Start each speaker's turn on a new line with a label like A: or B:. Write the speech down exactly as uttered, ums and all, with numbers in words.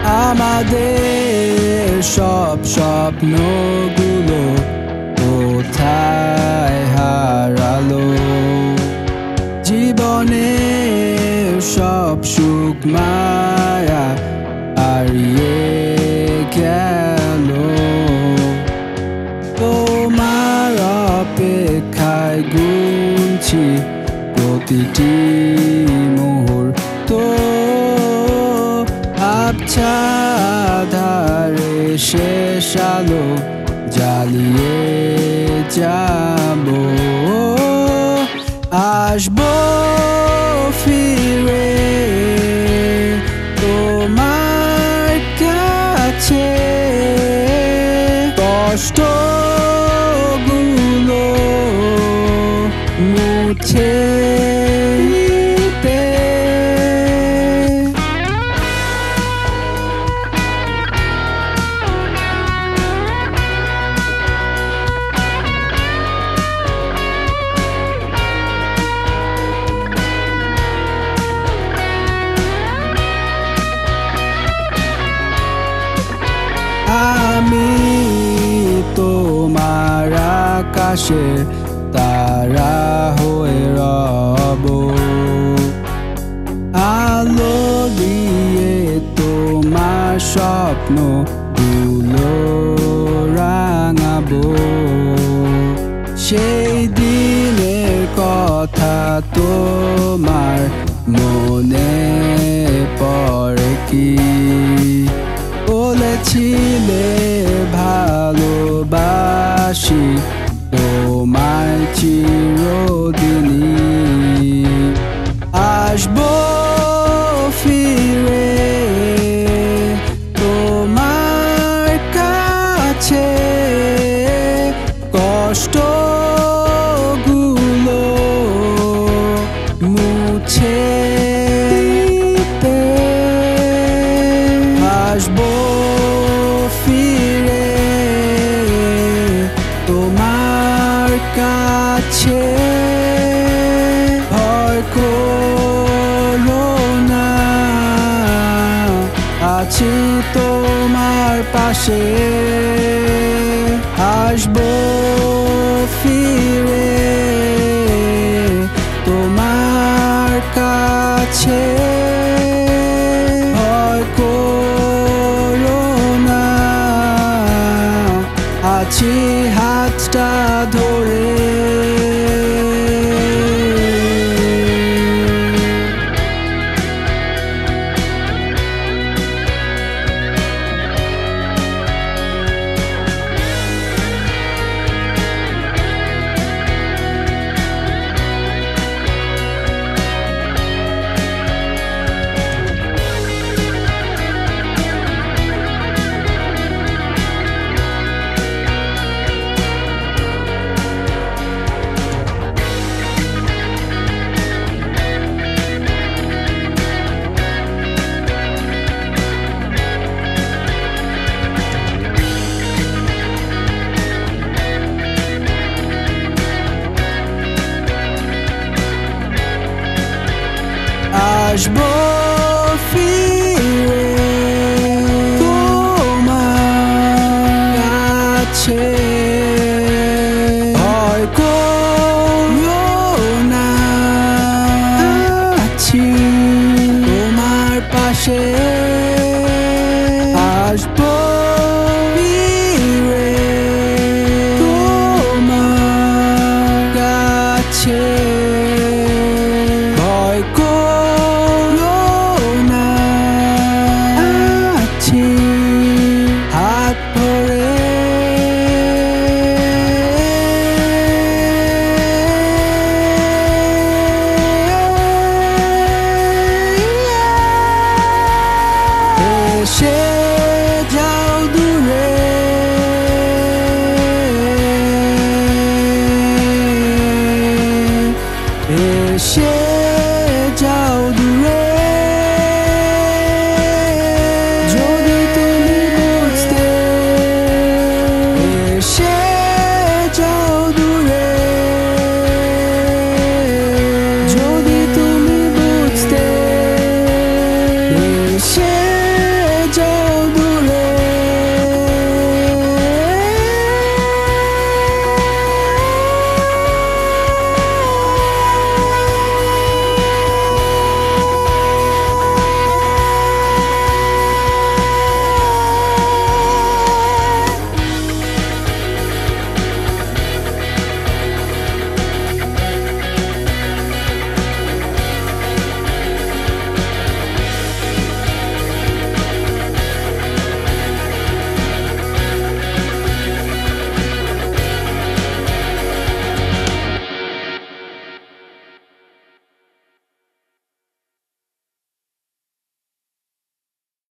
A: আমাদের সব স্বপ্নগুলো কোথায় হারালো? জীবনের সব সুখ মায়া হারিয়ে গেল। তোমার অপেক্ষায় গুনছি প্রতিটি মুহূর্ত, আবছা ধারে শেষ আলো জ্বালিয়ে যাব। আসবো ফিরে তোমার কাছে, কষ্টগুলো মুছে দিতে। আমি তোমার আকাশে তারা হয়ে রব, আলো দিয়ে তোমার স্বপ্ন গুলো রাঙাবো। সেই দিনের কথা তোমার মনে পড়ে কি? বলেছিলে ভালোবাসি তোমায় চিরদিনই। আসবো ফিরে তোমার কাছে, কষ্টগুলো মুছে দিতে। আসবো ফিরে তোমার কাছে, ভয় করো না, আছি তোমার পাশে। আসবো ফিরে তোমার কাছে, ভয় করো না, আছি হাতটা ধরে। আসবো ফিরে তোমার কাছে, ভয় করো না, আছি তোমার পাশে। আসবো ফিরে তোমার কাছে, ভয় করো না, আছি হাত ধরে। এসে